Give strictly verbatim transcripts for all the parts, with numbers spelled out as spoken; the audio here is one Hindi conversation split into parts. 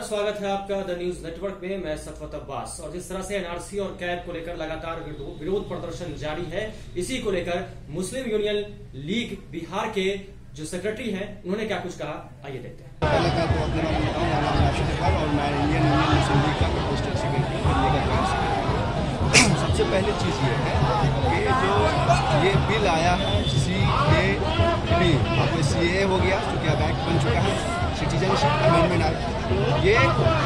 स्वागत है आपका द न्यूज नेटवर्क में। मैं सफवत अब्बास। और जिस तरह से एनआरसी और कैब को लेकर लगातार विरोध प्रदर्शन जारी है, इसी को लेकर मुस्लिम यूनियन लीग बिहार के जो सेक्रेटरी हैं उन्होंने क्या कुछ कहा, आइए देखते हैं। पहले मैं तो अपने नाम बताऊं, मेरा नाम राशिद इकबाल और मैं इंडियन यूनियन मुस्लिम लीग का डिस्ट्रिक्ट सेक्रेटरी हूं। सबसे पहली चीज़ ये है कि जो ये बिल आया है सी ए बी, अब सी ए हो गया चूँकि अब एक्ट बन चुका है, सिटीजनशिप अमेंडमेंट एक्ट, ये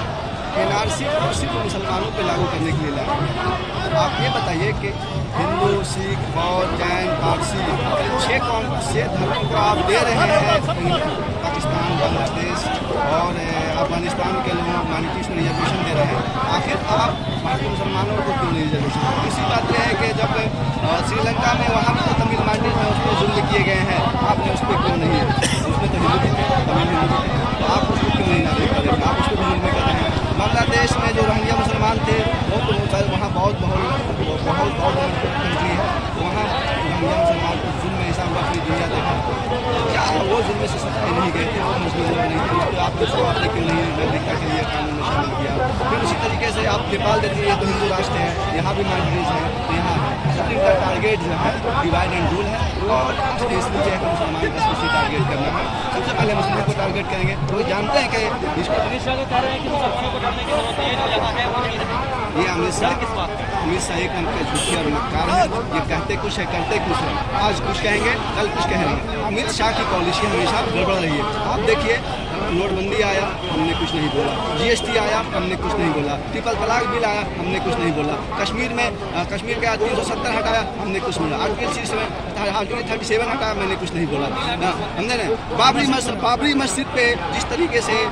एन आर सी और सिर्फ मुसलमानों पर लागू करने के लिए लाया। आप ये बताइए कि हिंदू, सिख, बौद्ध, जैन, पारसी, छः कौम से धर्मों को आप दे रहे हैं पाकिस्तान, बांग्लादेश और अफगानिस्तान के लोगों माइनॉरिटीज में रिजर्वेशन दे रहे हैं। आखिर आप भारतीय मुसलमानों को क्यों नहीं रिजर्वेशन? इसी बात यह है कि जब श्रीलंका में वहाँ भी तो तमिल माइनॉरिटीज में उस पर जुल्म किए गए हैं, आपने उस पर क्यों नहीं, उसमें तो हिंदू भी थे, तमिल हिंदू भी थे, तो आप उसको क्यों नहीं ना देख रहे? आप उसको भी जुल्म कर रहे हैं। बांग्लादेश में जो रोहिंग्या मुसलमान थे वो तो वहाँ बहुत बहुत बहुत बहुत कंट्री है, वहाँ रोहिंग्या मुसलमान को जुल्म ऐसा हुआ पूरी दुनिया देखा। क्या वो जुल्म से सफाई नहीं गए थे, वो मुस्लिम लोग नहीं थे, उसको आपके आपने क्यों नहीं नागरिकता के लिए कानून में शामिल किया? फिर उसी तरीके से आप नेपाल देखिए, ये तो हिंदू राष्ट्र है, यहाँ भी माइनॉरिटीज है, तो यहाँ मुस्लिम का टारगेट जो है डिवाइड एंड रूल है और इसलिए है कि मुसलमान का स्पेशली टारगेट करना है। सबसे पहले मुस्लिम को टारगेट करेंगे, वो जानते हैं कि इसको कह रहे हैं कि मुसलमानों को डरने की जरूरत नहीं है, जो यहाँ है वहाँ नहीं रहेंगे। ये अमित शाह किस बात अमित शाह एक उनके झूठी और मक्कार है, ये कहते कुछ है करते कुछ है, आज कुछ कहेंगे कल कुछ कहेंगे। अमित शाह की पॉलिसी हमेशा गड़बड़ रही है। आप देखिए, नोटबंदी आया हमने कुछ नहीं बोला, जीएसटी आया हमने कुछ नहीं बोला, ट्रिपल तलाक बिल आया हमने कुछ नहीं बोला, कश्मीर में कश्मीर का तीन सौ सत्तर हटाया हमने कुछ नहीं बोला, आर्टिकल सिक्स में आर्टिकल थर्टी सेवन हटाया मैंने कुछ नहीं बोला ना, हमने नहीं। बाबरी मस्जिद बाबरी मस्जिद पे जिस तरीके से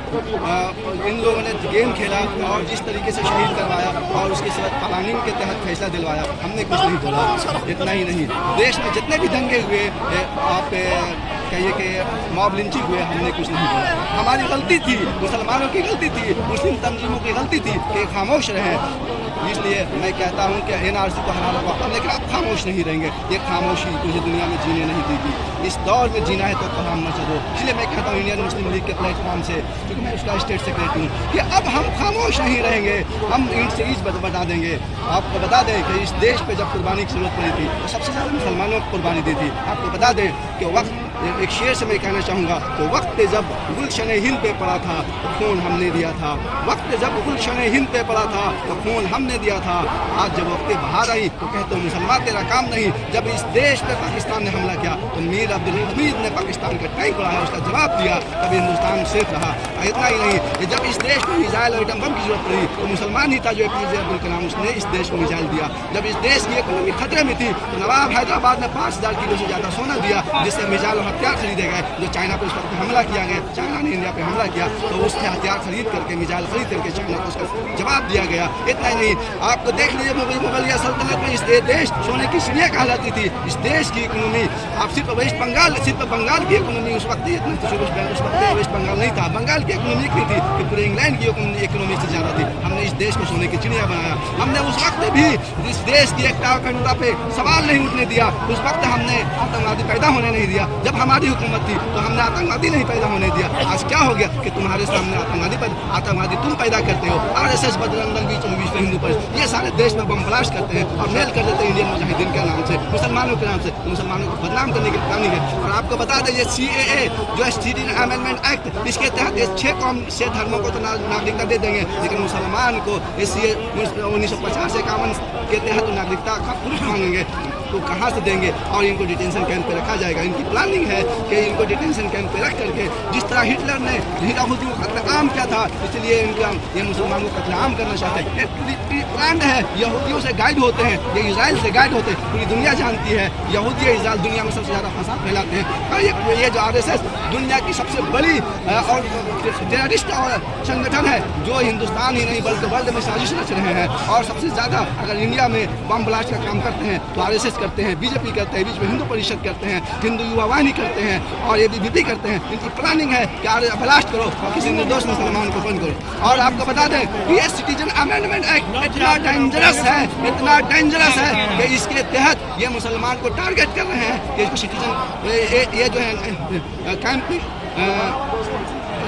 इन लोगों ने गेम खेला और जिस तरीके से शहीद करवाया और उसके साथ प्लानिंग के तहत फैसला दिलवाया, हमने कुछ नहीं बोला। इतना ही नहीं, देश में जितने भी दंगे हुए, आप कहिए कि मॉब लिंचिंग हुए, हमने कुछ नहीं बोला। हमारी गलती थी, मुसलमानों की गलती थी, मुस्लिम तंजीमों की गलती थी कि खामोश रहे। इसलिए मैं कहता हूं कि एन आर सी को हराना होगा, लेकिन आप खामोश नहीं रहेंगे। ये खामोशी तुझे दुनिया में जीने नहीं देगी, इस दौर में जीना है तो कलाम मत दो। इसलिए मैं कहता हूँ इंडियन मुस्लिम लीग के प्लेटफॉर्म से, क्योंकि मैं उसका स्टेट सेक्रेटरी हूँ, कि अब हम खामोश नहीं रहेंगे, हम ईंट से ईंट बता देंगे। आपको बता दें कि इस देश पे जब कुर्बानी की जरूरत पड़ी थी तो सबसे ज़्यादा मुसलमानों को कुर्बानी दी थी। आपको बता दें कि वक्त, एक शेर से मैं कहना चाहूँगा, तो वक्त जब गुलशन हिंद पे पड़ा था तो खून हमने दिया था, वक्त जब गुलशन हिंद पे पड़ा था तो खून हमने दिया था। आज जब वक्त बाहर आई तो कहते हो मुसलमान तेरा काम नहीं। जब इस देश पे पाकिस्तान ने हमला किया तो मीर अब्दुल हमीद ने पाकिस्तान का टैंक उड़ाया, उसका जवाब दिया, तब हिंदुस्तान सेफ रहा। इतना ही नहीं, जब इस देश में मिसाइल और एटम बम की जरूरत पड़ी तो मुसलमान ही था जो एपीजे अब्दुल कलाम, उसने इस देश को मिसाइल दिया। जब इस देश की इकोनॉमी खतरे में थी तो नवाब हैदराबाद ने पाँच हजार किलो से ज़्यादा सोना दिया, जिससे मिसाइल और हथियार खरीदे गए। जो चाइना पर उस वक्त हमला किया गया, चाइना ने इंडिया पे हमला किया तो उससे हथियार खरीद करके, मिसाइल खरीद करके चाइना को उसका जवाब दिया गया। इतना ही नहीं, आपको देख लीजिए मुगलिया सल्तनत में इस देश सोने की चिड़िया कहलाती थी। इस देश की इकोनॉमी, आप सिर्फ वेस्ट बंगाल सिर्फ बंगाल की इकोनॉमी उस वक्त इतनी उस वक्त वेस्ट बंगाल नहीं था, बंगाल की इकोनॉमी इतनी थी कि पूरे इंग्लैंड की इकोनॉमी से ज़्यादा थी। हमने इस देश को सोने की चिड़िया बनाया। हमने उस वक्त भी इस देश की एकता अखंडता पे सवाल नहीं उठने दिया। उस वक्त हमने आतंकवादी पैदा होने नहीं दिया। जब हमारी हुकूमत थी तो हमने आतंकवादी नहीं पैदा होने दिया। आज क्या हो गया कि तुम्हारे सामने आतंकवादी आतंकवादी तुम पैदा करते हो। R S S Bajrang Dal, बीच में विश्व हिंदू परिषद, ये सारे देश में बम ब्लास्ट करते हैं और मेल कर देते हैं इंडियन मुजाहिदीन के नाम से, मुसलमानों के नाम से, मुसलमानों को बदनाम करने की प्लानिंग है। और आपको बता दें, ये सी ए ए जो है सिटीजन अमेंडमेंट एक्ट, इसके तहत ये छः कौम से धर्मों को तो नागरिकता दे देंगे, लेकिन मुसलमान को इस उन्नीस सौ पचास इक्यावन के तहत नागरिकता का प्रूफ मांगेंगे तो कहाँ से देंगे और इनको डिटेंशन कैंप पे रखा जाएगा। इनकी प्लानिंग है कि इनको डिटेंशन कैंप पे रख करके, जिस तरह हिटलर ने यहूदियों को कत्लेआम किया था, इसलिए इनका ये मुसलमानों को कत्लेआम करना चाहते हैं। ये प्लान है, यहूदियों से गाइड होते हैं, ये इजराइल से गाइड होते हैं। पूरी दुनिया जानती है यहूदी इजराइल दुनिया में सबसे ज़्यादा फसाद फैलाते हैं। और ये ये जो आर एस एस दुनिया की सबसे बड़ी और टेररिस्ट संगठन है, जो हिंदुस्तान ही नहीं बल्कि वर्ल्ड में साजिश रच रहे हैं। और सबसे ज़्यादा अगर इंडिया में बम ब्लास्ट का काम करते हैं तो आर एस एस करते हैं, बीजेपी करते हैं, बीच में हिंदू परिषद करते हैं, हिंदू युवा वाहिनी करते हैं और ये बीजेपी करते हैं। इनकी प्लानिंग है कि आर ब्लास्ट करो और किसी निर्दोष मुसलमान को बंद करो। और आपको बता दें कि ये सिटीजन अमेंडमेंट एक्ट इतना डेंजरस है, इतना डेंजरस है कि इसके तहत ये मुसलमान को टारगेट कर रहे हैं कि सिटीजन ये, ये जो है कैंप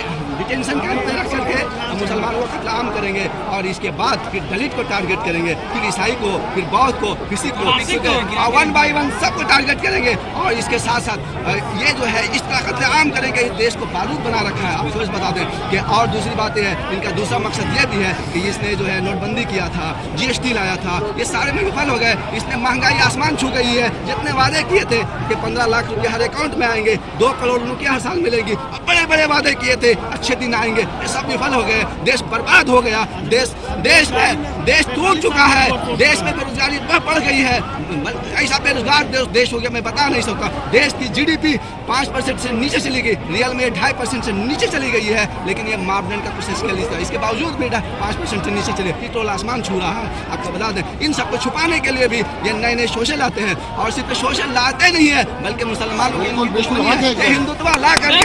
डिटेंशन कैंप में रख करके मुसलमानों को कत्लेआम करेंगे और इसके बाद फिर दलित को टारगेट करेंगे, फिर ईसाई को, फिर बौद्ध को, फिर सिख को, वन बाई वन सबको टारगेट करेंगे। और इसके साथ साथ ये जो है इस तरह कत्लेआम करेंगे, इस देश को बारूद बना रखा है। आप सोच बता दें कि और दूसरी बात है, इनका दूसरा मकसद ये भी है कि इसने जो है नोटबंदी किया था, जीएसटी लाया था, ये सारे में विफल हो गए। इसने महंगाई आसमान छू गई है। जितने वादे किए थे कि पंद्रह लाख रुपए हर अकाउंट में आएंगे, दो करोड़ रुपया हर साल मिलेगी, और बड़े बड़े वादे किए थे अच्छे दिन आएंगे, ये सब विफल हो गए। देश बर्बाद हो गया। देश देश में देश टूट चुका है। देश में बेरोजगारी बढ़ गई है। ऐसा बेरोजगार देश, देश हो गया मैं बता नहीं सकता। देश की जीडीपी पाँच परसेंट से नीचे चली गई, रियल में ढाई परसेंट से नीचे चली गई है। लेकिन ये मापदंड का कुछ स्केल इसका, इसके बावजूद भी पाँच परसेंट से नीचे चले, पेट्रोल आसमान छू रहा है। आपको बता दें, इन सबको छुपाने के लिए भी ये नए नए शोषण लाते हैं। और सिर्फ शोषण लाते नहीं है, बल्कि मुसलमानों की दुश्मनी है। ये हिंदुत्व ला करके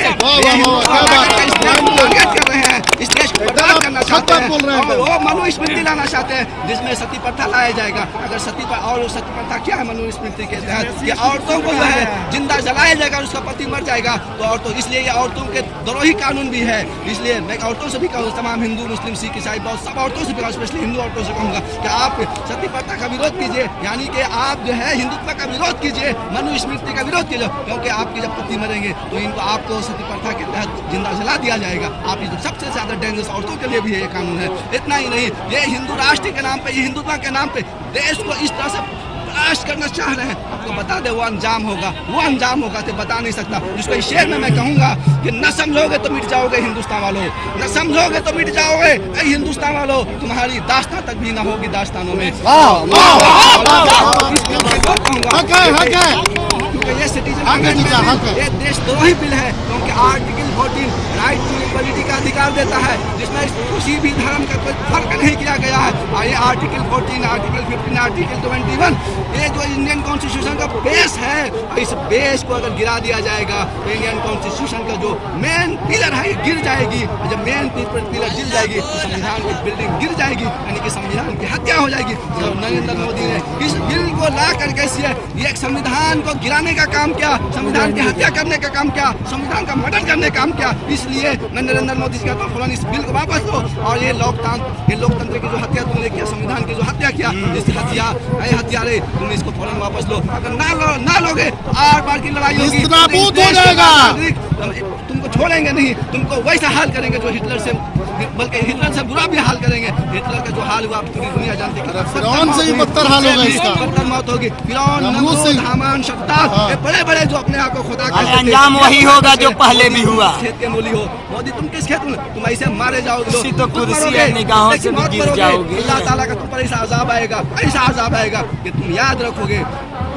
कर रहे हैं, इस देश को बर्बाद करना चाहते हैं। और वो मनुस्मृति लाना चाहते हैं जिसमें सती प्रथा लाया जाएगा। अगर सती और सती प्रथा क्या है मनुस्मृति के तहत, ये औरतों को जो है जिंदा जलाया जाएगा और उसका पति मर जाएगा। तो औरतों, इसलिए ये औरतों के द्रोही कानून भी है। इसलिए मैं औरतों से भी कहूँ, तमाम हिंदू, मुस्लिम, सिख, ईसाई, बौद्ध सब औरतों से भी कहूँ, स्पेशली हिंदू औरतों से कहूँगा कि आप सती प्रथा का विरोध कीजिए, यानी कि आप जो है हिंदुत्व का विरोध कीजिए, मनुस्मृति का विरोध कीजिए। क्योंकि आपके जब पति मरेंगे तो इनको आपको सती प्रथा के तहत जिंदा जला दिया जाएगा। आप ये सबसे ज्यादा डेंजरस औरतों के लिए भी ये कानून है। इतना ही नहीं, ये हिंदू राष्ट्र के नाम पे, ये हिंदुत्व के नाम पे देश को इस तरह से राष्ट्र करना चाह रहे हैं। आपको बता दे वो अंजाम होगा, वो अंजाम होगा तो बता नहीं सकता। जिसको इस शेर में मैं कहूंगा कि न समझोगे तो मिट जाओगे हिंदुस्तान वालों, न समझोगे तो मिट जाओगे हिंदुस्तान वालों। तुम्हारी दास्तां तक भी न होगी दास्तानों में। ये सिटीजन ये देशद्रोही बिल है, क्योंकि article fourteen right to equality का अधिकार देता है, जिसमें किसी भी धर्म का कोई फर्क नहीं किया गया है। और ये article fourteen, article fifteen, article twenty one, ये जो इंडियन कॉन्स्टिट्यूशन का बेस है, इस बेस को अगर गिरा दिया जाएगा तो इंडियन कॉन्स्टिट्यूशन का जो मेन पिलर है गिर जाएगी। जब मेन पिलर गिर जाएगी तो संविधान की बिल्डिंग गिर जाएगी, यानी कि संविधान की हत्या हो जाएगी। तो नरेंद्र मोदी ने इस बिल को ला करके ये एक संविधान को गिराने का काम किया, संविधान की हत्या करने का काम किया, संविधान का मर्डर करने का काम किया। इसलिए मैं नरेंद्र मोदी से कहता हूँ फौरन इस बिल को वापस लो। और ये लोकतंत्र, ये लोकतंत्र की जो हत्या तुमने किया, संविधान की जो हत्या किया, जिस हत्या हत्यारे, तुम इसको फौरन वापस लो। अगर ना लो ना लोगे तो आर पार की लड़ाई होगी, तुमको छोड़ेंगे नहीं, तुमको वैसा हाल करेंगे जो हिटलर से, बल्कि हिटलर से बुरा भी हाल करेंगे। हिटलर का जो हाल हुआ पूरी दुनिया जानती है, फिरौन से भी बदतर हाल होगा इसका, बदतर मौत होगी। फिरौन, नमरूद, हामान, शद्दाद, ये बड़े बड़े जो अपने आप को खुदा कहते थे, अंजाम वही होगा जो पहले भी हुआ। खेत के मूली हो मोदी, तुम किस खेत में, तुम ऐसे मारे जाओगे, तो कुर्सी निगाहों से भी गिर जाओगे। अल्लाह ताला का तुम पर ऐसा अजाब आएगा, ऐसा अजाब आएगा कि तुम याद रखोगे